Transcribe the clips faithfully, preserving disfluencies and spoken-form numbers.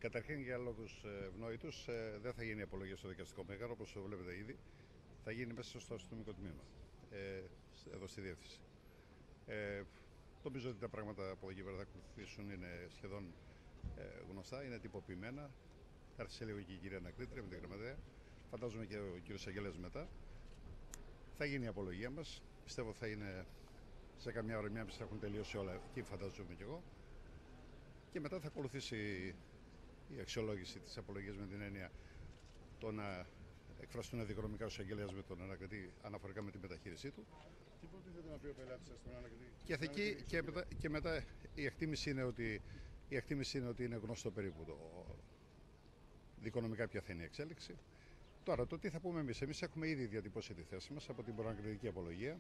Καταρχήν, για λόγους ευνόητους, δεν θα γίνει απολογία στο δικαστικό μέγαρο, όπως το βλέπετε ήδη. Θα γίνει μέσα στο αστυνομικό τμήμα, ε, εδώ στη διεύθυνση. Ε, νομίζω ότι τα πράγματα από εκεί πέρα θα ακολουθήσουν είναι σχεδόν ε, γνωστά, είναι τυποποιημένα. Άρχισε λίγο και η κυρία Ανακρίτρια με την γραμματέα. Φαντάζομαι και ο κύριος Αγγέλας μετά. Θα γίνει η απολογία μας. Πιστεύω θα είναι σε καμιά ώρα, μια μισή θα έχουν τελειώσει όλα. Εκεί φαντάζομαι κι εγώ. Και μετά θα ακολουθήσει η αξιολόγηση της απολογίας με την έννοια το να εκφραστούν αδικονομικά ως Αγγέλας με τον ανακριτή αναφορικά με τη μεταχείρισή του. Τι προτίθεται να πει ο πελάτης σας στον ανακριτή? Και, θεκεί, και, μετά, και μετά η εκτίμηση είναι ότι, η εκτίμηση είναι, ότι είναι γνωστό περίπου το δικονομικά ποια θα είναι η εξέλιξη. Τώρα, το τι θα πούμε εμείς. Εμείς έχουμε ήδη διατυπώσει τη θέση μας από την προανακριτική απολογία.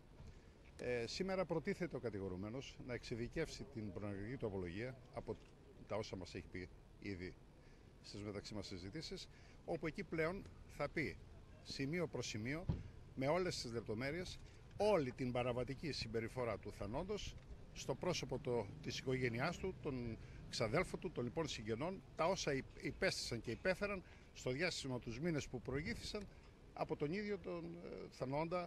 Ε, σήμερα προτίθεται ο κατηγορούμενος να εξειδικεύσει την προανακριτική του απολογία από τα όσα μας έχει πει ήδη στις μεταξύ μας συζητήσεις, όπου εκεί πλέον θα πει σημείο προς σημείο, με όλες τις λεπτομέρειες, όλη την παραβατική συμπεριφορά του θανόντος στο πρόσωπο το, της οικογένειάς του, των ξαδέλφων του, των λοιπόν συγγενών, τα όσα υπέστησαν και υπέφεραν στο διάστημα τους μήνες που προηγήθησαν από τον ίδιο τον ε, θανόντα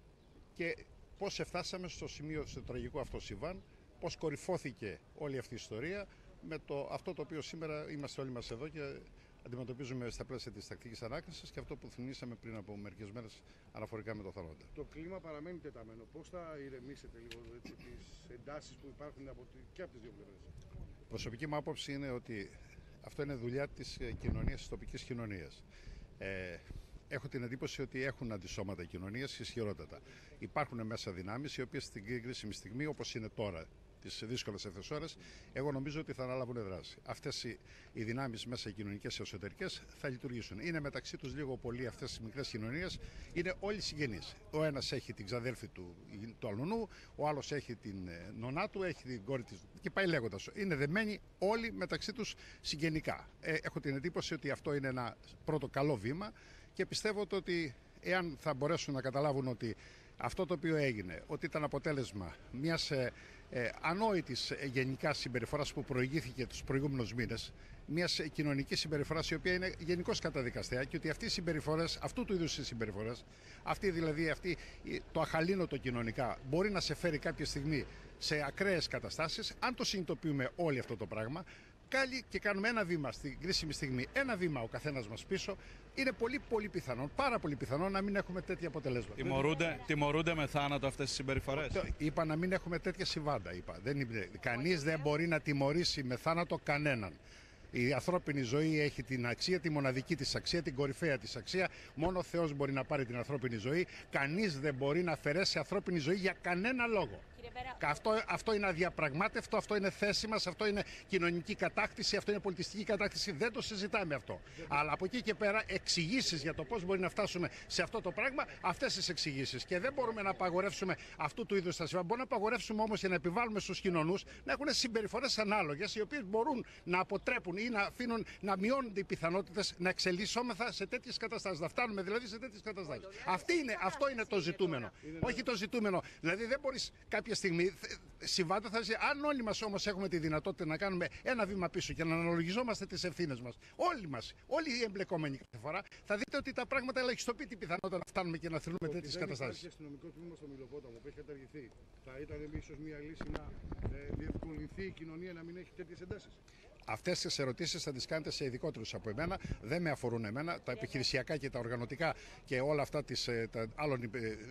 και πώς εφτάσαμε στο σημείο, στο τραγικό αυτό συμβάν, πώς κορυφώθηκε όλη αυτή η ιστορία με το, αυτό το οποίο σήμερα είμαστε όλοι μας εδώ και αντιμετωπίζουμε στα πλαίσια της τακτικής ανάκρισης και αυτό που θυμήσαμε πριν από μερικές μέρες αναφορικά με το θανόντα. Το κλίμα παραμένει τεταμένο. Πώς θα ηρεμήσετε λίγο έτσι, τις εντάσεις που υπάρχουν από τη, και από τις δύο πλευρές? Προσωπική μου άποψη είναι ότι αυτό είναι δουλειά της κοινωνίας, της τοπικής κοινωνίας. Ε, Έχω την εντύπωση ότι έχουν αντισώματα οι κοινωνίες ισχυρότατα. Υπάρχουν μέσα δυνάμεις οι οποίες στην κρίσιμη στιγμή, όπως είναι τώρα, τις δύσκολες αυτές ώρες, εγώ νομίζω ότι θα αναλάβουν δράση. Αυτές οι, οι δυνάμεις μέσα οι κοινωνικές και εσωτερικές θα λειτουργήσουν. Είναι μεταξύ τους λίγο πολύ αυτές τις μικρές κοινωνίες, είναι όλοι συγγενείς. Ο ένας έχει την ξαδέλφη του, του αλουνού, ο άλλος έχει την νονά του, έχει την κόρη της και πάει λέγοντας. Είναι δεμένοι όλοι μεταξύ τους συγγενικά. Ε, έχω την εντύπωση ότι αυτό είναι ένα πρώτο καλό βήμα και πιστεύω ότι εάν θα μπορέσουν να καταλάβουν ότι αυτό το οποίο έγινε, ότι ήταν αποτέλεσμα μιας ε, ε, ανόητης ε, γενικά συμπεριφοράς που προηγήθηκε τους προηγούμενους μήνες, μιας ε, κοινωνικής συμπεριφοράς η οποία είναι γενικώς καταδικαστέα και ότι αυτές οι συμπεριφορές, αυτού του είδους οι συμπεριφορές, αυτή δηλαδή αυτή, το αχαλήνοτο κοινωνικά μπορεί να σε φέρει κάποια στιγμή σε ακραίες καταστάσεις. Αν το συνειδητοποιούμε όλοι αυτό το πράγμα, κάλλει και κάνουμε ένα βήμα στην κρίσιμη στιγμή, ένα βήμα ο καθένας μας πίσω, είναι πολύ πολύ πιθανό, πάρα πολύ πιθανό να μην έχουμε τέτοια αποτελέσματα. Τιμωρούνται, τιμωρούνται με θάνατο αυτές τις συμπεριφορές? Είπα να μην έχουμε τέτοια συμβάντα. Είπα. Δεν είναι, κανείς δεν μπορεί να τιμωρήσει με θάνατο κανέναν. Η ανθρώπινη ζωή έχει την αξία, τη μοναδική της αξία, την κορυφαία της αξία. Μόνο ο Θεός μπορεί να πάρει την ανθρώπινη ζωή. Κανείς δεν μπορεί να αφαιρέσει ανθρώπινη ζωή για κανένα λόγο. Αυτό, αυτό είναι αδιαπραγμάτευτο, αυτό είναι θέση μας, αυτό είναι κοινωνική κατάκτηση, αυτό είναι πολιτιστική κατάκτηση. Δεν το συζητάμε αυτό. Αλλά από εκεί και πέρα εξηγήσεις για το πώς μπορεί να φτάσουμε σε αυτό το πράγμα, αυτές τις εξηγήσεις. Και δεν μπορούμε να απαγορεύσουμε αυτού του είδους τα συμβάντα. Μπορούμε να απαγορεύσουμε όμως και να επιβάλλουμε στους κοινωνούς να έχουν συμπεριφορές ανάλογες, οι οποίες μπορούν να αποτρέπουν ή να αφήνουν να μειώνονται οι πιθανότητες να εξελισσόμεθα σε τέτοιες καταστάσεις. Να φτάνουμε δηλαδή σε τέτοιες καταστάσεις. Αυτή είναι, αυτό είναι το ζητούμενο. Όχι το ζητούμενο. Δηλαδή δεν μπορείς κάποια στιγμή. Συμβάντα θα ζει. Αν όλοι μας όμως έχουμε τη δυνατότητα να κάνουμε ένα βήμα πίσω και να αναλογιζόμαστε τις ευθύνες μας, όλοι μας, όλοι οι εμπλεκόμενοι κάθε φορά, θα δείτε ότι τα πράγματα ελαχιστοποιεί την πιθανότητα να φτάνουμε και να θρυνούμε τέτοιες καταστάσεις. Αν υπάρχει αστυνομικό τμήμα στο Μιλοπόταμο που έχει καταργηθεί, θα ήταν ίσως μια λύση να ε, διευκολυνθεί η κοινωνία να μην έχει τέτοιες εντάσεις? Αυτές τις ερωτήσεις θα τις κάνετε σε ειδικότερους από εμένα. Δεν με αφορούν εμένα. Τα επιχειρησιακά και τα οργανωτικά και όλα αυτά της, τα, άλλων,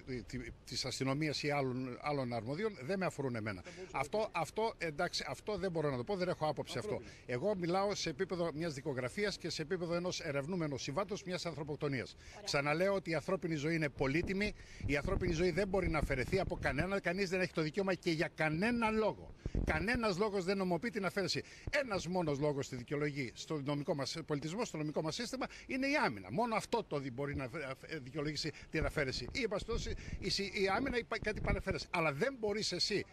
της αστυνομίας ή άλλων, άλλων αρμοδίων δεν με αφορούν εμένα. Αυτό, αυτό, εντάξει, αυτό δεν μπορώ να το πω, δεν έχω άποψη αυτό. Εγώ μιλάω σε επίπεδο μιας δικογραφίας και σε επίπεδο ενός ερευνούμενου συμβάντος μιας ανθρωποκτονίας. Ξαναλέω ότι η ανθρώπινη ζωή είναι πολύτιμη. Η ανθρώπινη ζωή δεν μπορεί να αφαιρεθεί από κανέναν. Κανείς δεν έχει το δικαίωμα και για κανένα λόγο. Κανένας λόγος δεν νομοποιεί την αφαίρεση. Ένας μόνος λόγος στη δικαιολογεί στο νομικό μας πολιτισμό, στο νομικό μας σύστημα είναι η άμυνα. Μόνο αυτό το μπορεί να δικαιολογήσει την αφαίρεση. Ή η άμυνα ή κάτι παρεφέρεση. Αλλά δεν μπορείς εσύ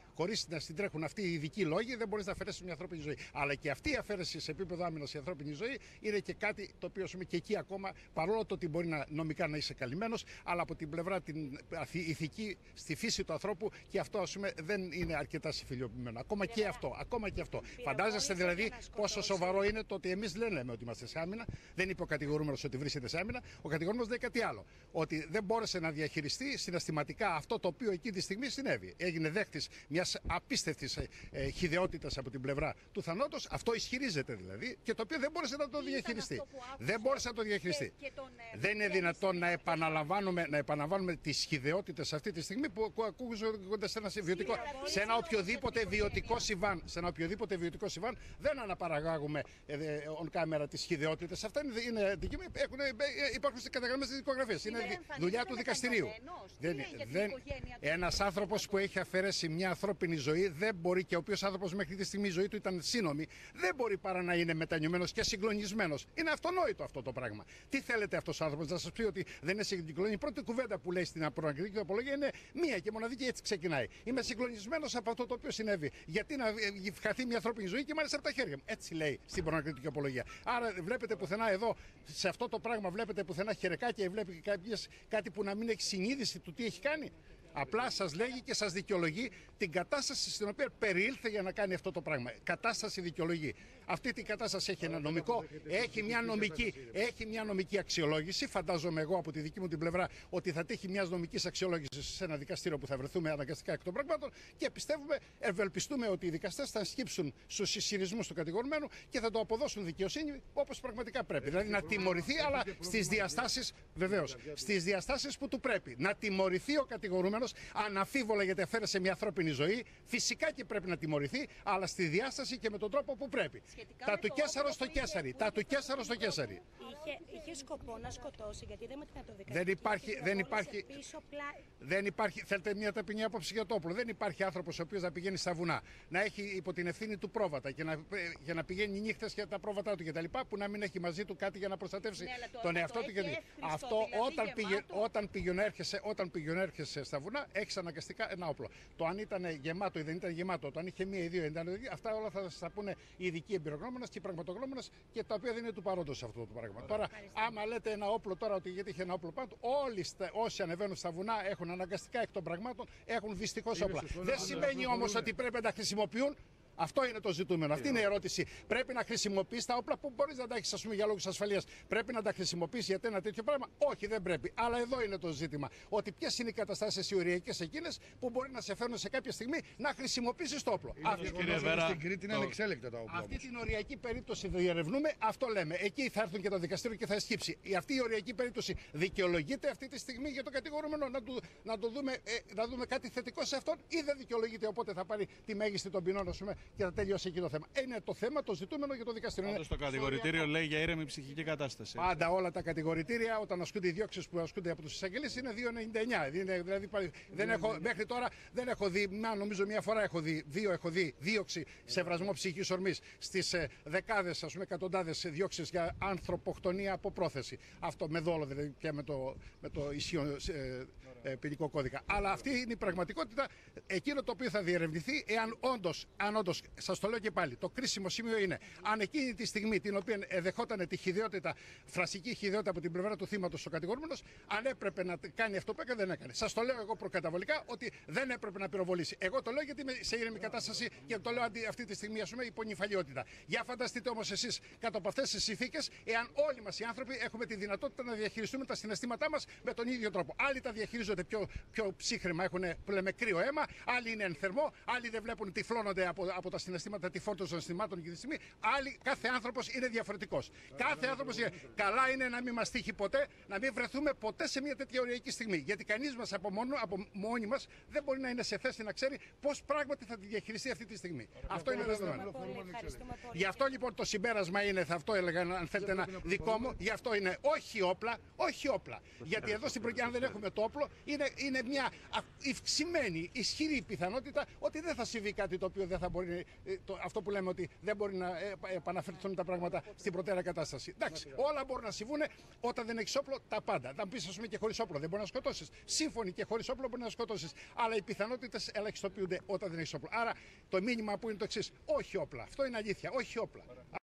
χωρίς να συντρέχουν αυτοί οι ειδικοί λόγοι, δεν μπορείς να αφαιρέσεις μια ανθρώπινη ζωή. Αλλά και αυτή η αφαίρεση σε επίπεδο άμυνας η ανθρώπινη ζωή είναι και κάτι το οποίο και εκεί ακόμα, παρόλο το ότι μπορεί να, νομικά να είσαι καλυμμένος, αλλά από την πλευρά την ηθική στη φύση του ανθρώπου και αυτό ας πούμε δεν είναι αρκετά συμφιλιοποιημένο. Ακόμα και αυτό. Ακόμα και αυτό. Φαντάζεστε δηλαδή πόσο σοβαρό είναι το ότι εμείς δεν λέμε ότι είμαστε σε άμυνα, δεν είπε ο κατηγορούμενος ότι βρίσκεται σε άμυνα, ο κατηγορούμενος λέει κάτι άλλο. Ότι δεν μπόρεσε να διαχειριστεί συναισθηματικά αυτό το οποίο εκείνη τη στιγμή συνέβη. Έγινε δέχτης μιας απίστευτης ε, χυδαιότητας από την πλευρά του θανόντος, αυτό ισχυρίζεται δηλαδή, και το οποίο δεν μπόρεσε να το διαχειριστεί. Δεν μπόρεσε να το διαχειριστεί. Και, και τον, ε, δεν είναι δυνατόν να επαναλαμβάνουμε, να επαναλαμβάνουμε τις χυδαιότητες αυτή τη στιγμή που ακούγονται σε ένα, βιωτικό, σε ένα οποιοδήποτε βιωτικό συμβάν. Σε ένα οποιοδήποτε βιωτικό συμβάν δεν αναπαραγάγουμε ε, ε, on camera τις χυδαιότητες. Αυτά είναι, είναι έχουν, υπάρχουν καταγραμμένες στις δικογραφίες. Είναι δουλειά του δικαστηρίου. Δεν, δεν, ένας άνθρωπος που έχει αφαιρέσει μια ανθρώπινη ζωή δεν μπορεί, και ο οποίος άνθρωπος μέχρι τη στιγμή η ζωή του ήταν σύνομη, δεν μπορεί παρά να είναι μετανιωμένος και συγκλονισμένος. Είναι αυτονόητο αυτό το πράγμα. Τι θέλετε αυτός ο άνθρωπος να σας πει ότι δεν είναι συγκλονισμένος? Η πρώτη κουβέντα που λέει στην προανακριτική του απολογία είναι μία και μοναδική, έτσι ξεκινάει. Είμαι συγκλονισμένος από αυτό το οποίο συνέβη. Γιατί να χαθεί μια ανθρώπινη ζωή και μάλιστα από τα χέρια μου. Έτσι λέει στην προανακριτική απολογία. Άρα βλέπετε πουθενά εδώ, σε αυτό το πράγμα, βλέπετε πουθενά χερεκάκια ή βλέπετε κάτι που να μην έχει συνείδηση του τι έχει κάνει. Απλά σας λέγει και σας δικαιολογεί την κατάσταση στην οποία περιήλθε για να κάνει αυτό το πράγμα. Κατάσταση δικαιολογεί. Αυτή την κατάσταση έχει ένα νομικό, έχει μια νομική, έχει μια νομική αξιολόγηση. Φαντάζομαι εγώ από τη δική μου την πλευρά ότι θα τύχει μια νομική αξιολόγηση σε ένα δικαστήριο που θα βρεθούμε αναγκαστικά εκ των πραγμάτων και πιστεύουμε, ευελπιστούμε ότι οι δικαστές θα σκύψουν στους ισχυρισμούς του κατηγορουμένου και θα το αποδώσουν δικαιοσύνη όπως πραγματικά πρέπει. Δηλαδή να τιμωρηθεί, αλλά στις διαστάσεις, βεβαίως, στις διαστάσεις που του πρέπει. Να τιμωρηθεί ο κατηγορούμενος αναφίβολα γιατί αφαίρεσε μια ανθρώπινη ζωή. Φυσικά και πρέπει να τιμωρηθεί, αλλά στη διάσταση και με τον τρόπο που πρέπει. Τα του Κέσαρο στο Κέσαρι. Τα του Κέσαρο στο Κέσαρι. Είχε, είχε σκοπό να σκοτώσει, γιατί είδαμε την αυτοδικαστική. Δεν υπάρχει, δεν υπάρχει, δεν υπάρχει, θέλετε μια ταπεινή άποψη για το όπλο. Δεν υπάρχει άνθρωπος ο οποίος να πηγαίνει στα βουνά, να έχει υπό την ευθύνη του πρόβατα και να, για να πηγαίνει νύχτες για τα πρόβατά του κτλ. Που να μην έχει μαζί του κάτι για να προστατεύσει ναι, το, τον εαυτό του. Γιατί αυτό δηλαδή όταν, πηγε, όταν, πηγαινέρχεσαι, όταν πηγαινέρχεσαι στα βουνά, έχει αναγκαστικά ένα όπλο. Το αν ήταν γεμάτο ή δεν ήταν γεμάτο, το αν είχε μία ή δύο, ήταν, αυτά όλα θα σα πούνε οι ειδικοί εμπειρογνώμονες και οι πραγματογνώμονες και τα οποία δεν είναι του παρόντος αυτό το πράγμα. Τώρα, άμα λέτε ένα όπλο τώρα ότι γιατί είχε ένα όπλο πάνω, όλοι στα, όσοι ανεβαίνουν στα βουνά έχουν αναγκαστικά εκ των πραγμάτων έχουν δυστυχώς όπλα. Δεν σημαίνει όμως ότι πρέπει να τα χρησιμοποιούν. Αυτό είναι το ζητούμενο. Αυτή είναι η ερώτηση. Πρέπει να χρησιμοποιείς τα όπλα που μπορείς να τα έχεις, ας πούμε, για λόγους ασφαλείας. Πρέπει να τα χρησιμοποιείς για ένα τέτοιο πράγμα? Όχι, δεν πρέπει. Αλλά εδώ είναι το ζήτημα. Ότι ποιες είναι οι καταστάσεις οι οριακές εκείνες που μπορεί να σε φέρουν σε κάποια στιγμή να χρησιμοποιήσεις το όπλο. Αυτή, στην Κρήτη είναι ανεξέλεκτα τα όπλα. Αυτή την οριακή περίπτωση διερευνούμε, αυτό λέμε. Εκεί θα έρθουν και το δικαστήριο και θα σκύψει. Αυτή η οριακή περίπτωση δικαιολογείται αυτή τη στιγμή για τον κατηγορούμενο να, του, να, το δούμε, ε, να δούμε κάτι θετικό σε αυτόν ή δεν δικαιολογείται? Οπότε θα πάρει τη μέγιστη των ποινών, ας πούμε, και θα τελειώσει εκεί το θέμα. Είναι το θέμα, το ζητούμενο για το δικαστήριο. Πάντως το κατηγορητήριο λέει για ήρεμη ψυχική κατάσταση. Πάντα όλα τα κατηγορητήρια, όταν ασκούνται οι διώξεις που ασκούνται από τους εισαγγελείς, είναι δύο ενενήντα εννιά. Δηλαδή, δεν έχω, μέχρι τώρα δεν έχω δει, μα, νομίζω μία φορά έχω δει, δύο έχω δει δίωξη σε βρασμό ψυχικής ορμής στις ε, δεκάδες, ας πούμε, εκατοντάδες διώξεις για ανθρωποκτονία από πρόθεση. Αυτό με δόλο δηλαδή και με το, με το ισχύον ε, ε, ποινικό κώδικα. Αλλά αυτή είναι η πραγματικότητα. Εκείνο το οποίο θα διερευνηθεί, εάν όντως, αν όντως, σας το λέω και πάλι, το κρίσιμο σημείο είναι αν εκείνη τη στιγμή την οποία δεχόταν τη χυδαιότητα, φραστική χυδαιότητα από την πλευρά του θύματος ο κατηγορούμενος, αν έπρεπε να κάνει αυτό που έκανε, δεν έκανε. Σας το λέω εγώ προκαταβολικά ότι δεν έπρεπε να πυροβολήσει. Εγώ το λέω γιατί είμαι σε ήρεμη κατάσταση και το λέω αυτή τη στιγμή, ας πούμε, υπονυφαλιότητα. Για φανταστείτε όμως εσείς κάτω από αυτές τις συνθήκες, εάν όλοι μας οι άνθρωποι έχουμε τη δυνατότητα να διαχειριστούμε τα συναισθήματά μας με τον ίδιο τρόπο. Άλλοι τα διαχειρίζονται πιο, πιο ψύχραιμα, έχουν με κρύο αίμα, άλλοι είναι εν θερμό, άλλοι δεν βλέπουν, τυφλώνονται από, από τα συναισθήματα, τη φόρτωση των συναισθημάτων και τη στιγμή. Άλλοι, κάθε άνθρωπος είναι διαφορετικός. Κάθε άνθρωπος είναι. Καλά είναι να μην μας τύχει ποτέ, να μην βρεθούμε ποτέ σε μια τέτοια ωριακή στιγμή. Γιατί κανείς μας από, μόνο, από μόνοι μας δεν μπορεί να είναι σε θέση να ξέρει πώς πράγματι θα τη διαχειριστεί αυτή τη στιγμή. Αυτό είναι δεδομένο. Γι' αυτό λοιπόν το συμπέρασμα είναι, θα αυτό έλεγα, αν θέλετε ένα δικό μου, γι' αυτό είναι όχι όπλα, όχι όπλα. Γιατί εδώ στην προκειμένη, αν δεν έχουμε το όπλο, είναι, είναι μια ευξημένη, ισχυρή πιθανότητα ότι δεν θα συμβεί κάτι το οποίο δεν θα μπορεί μπορεί, ε, το, αυτό που λέμε ότι δεν μπορεί να ε, επαναφερθούν τα πράγματα στην προτέρα κατάσταση. Εντάξει, όλα μπορούν να συμβούν όταν δεν έχει όπλο, τα πάντα. Θα πει, α πούμε, και χωρί όπλο δεν μπορεί να σκοτώσει. Σύμφωνοι, και χωρί όπλο μπορεί να σκοτώσει. Αλλά οι πιθανότητες ελαχιστοποιούνται όταν δεν έχει όπλο. Άρα το μήνυμα που είναι το εξής: όχι όπλα. Αυτό είναι αλήθεια. Όχι όπλα.